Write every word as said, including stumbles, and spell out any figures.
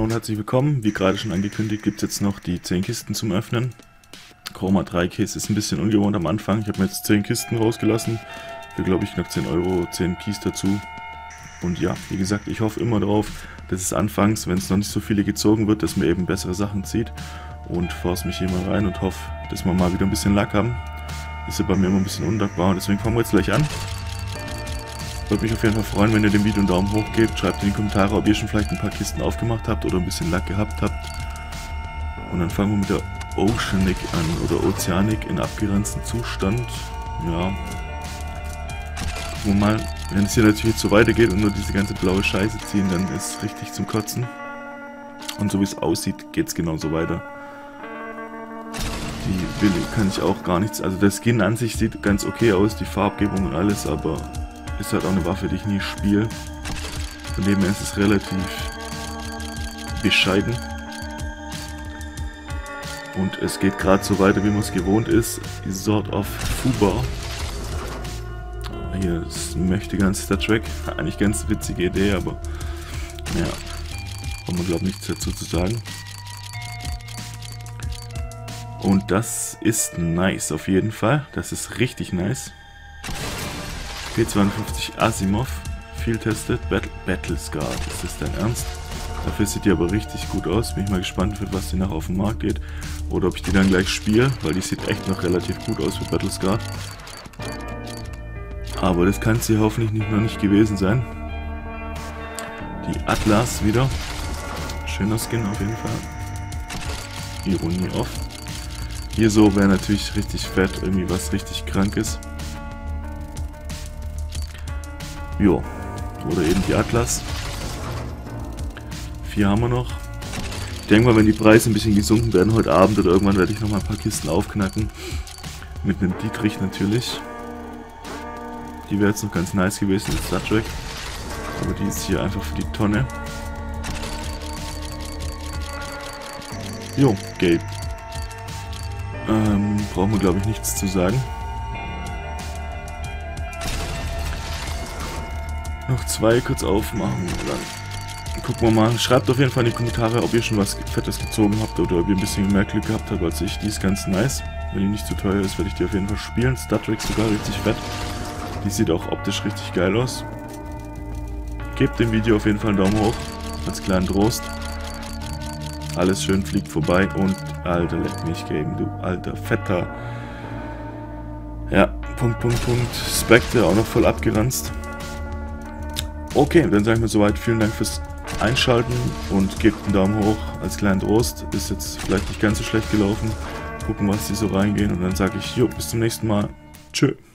und herzlich willkommen. Wie gerade schon angekündigt, gibt es jetzt noch die zehn Kisten zum Öffnen. Chroma drei Keys ist ein bisschen ungewohnt am Anfang. Ich habe mir jetzt zehn Kisten rausgelassen. Für glaube ich knapp zehn Euro, zehn Keys dazu. Und ja, wie gesagt, ich hoffe immer darauf, dass es anfangs, wenn es noch nicht so viele gezogen wird, dass man eben bessere Sachen zieht. Und force mich hier mal rein und hoffe, dass wir mal wieder ein bisschen Lack haben. Ist ja bei mir immer ein bisschen undankbar. Deswegen fangen wir jetzt gleich an. Würde mich auf jeden Fall freuen, wenn ihr dem Video einen Daumen hoch gebt. Schreibt in die Kommentare, ob ihr schon vielleicht ein paar Kisten aufgemacht habt oder ein bisschen Lack gehabt habt. Und dann fangen wir mit der Oceanic an oder Oceanic in abgeranzten Zustand. Ja. Gucken wir mal, wenn es hier natürlich so weitergeht und nur diese ganze blaue Scheiße ziehen, dann ist es richtig zum Kotzen. Und so wie es aussieht, geht es genauso weiter. Die Willi kann ich auch gar nichts. Also der Skin an sich sieht ganz okay aus, die Farbgebung und alles, aber ist halt auch eine Waffe, die ich nie spiele. Von dem her ist es relativ bescheiden. Und es geht gerade so weiter, wie man es gewohnt ist. Die Sword of Fubar. Hier ist möchte ganz Star Trek. Eigentlich ganz witzige Idee, aber ja, haben wir glaube ich nichts dazu zu sagen. Und das ist nice auf jeden Fall. Das ist richtig nice. P zweiundfünfzig Asimov, viel testet, Battle, Battlescar, ist das dein Ernst? Dafür sieht die aber richtig gut aus, bin ich mal gespannt, für was die nachher auf den Markt geht. Oder ob ich die dann gleich spiele, weil die sieht echt noch relativ gut aus für Battlescar. Aber das kann sie hoffentlich nicht, noch nicht gewesen sein. Die Atlas wieder, schöner Skin auf jeden Fall. Ironie off. Hier so wäre natürlich richtig fett, irgendwie was richtig Krankes. Jo, oder eben die Atlas. Vier haben wir noch. Ich denke mal, wenn die Preise ein bisschen gesunken werden heute Abend oder irgendwann, werde ich noch mal ein paar Kisten aufknacken. Mit einem Dietrich natürlich. Die wäre jetzt noch ganz nice gewesen in Star Trek. Aber die ist hier einfach für die Tonne. Jo, Gabe. Ähm, brauchen wir glaube ich nichts zu sagen. Noch zwei kurz aufmachen und dann gucken wir mal. Schreibt auf jeden Fall in die Kommentare, ob ihr schon was Fettes gezogen habt oder ob ihr ein bisschen mehr Glück gehabt habt als ich. Die ist ganz nice. Wenn die nicht zu teuer ist, werde ich die auf jeden Fall spielen. Star Trek sogar richtig fett. Die sieht auch optisch richtig geil aus. Gebt dem Video auf jeden Fall einen Daumen hoch. Als kleinen Trost. Alles schön fliegt vorbei und Alter, leck mich geben, du alter Fetter. Ja, Punkt, Punkt, Punkt. Spectre auch noch voll abgeranzt. Okay, dann sagen wir soweit. Vielen Dank fürs Einschalten und gebt einen Daumen hoch als kleinen Trost. Ist jetzt vielleicht nicht ganz so schlecht gelaufen. Gucken, was die so reingehen und dann sage ich, jo, bis zum nächsten Mal. Tschö.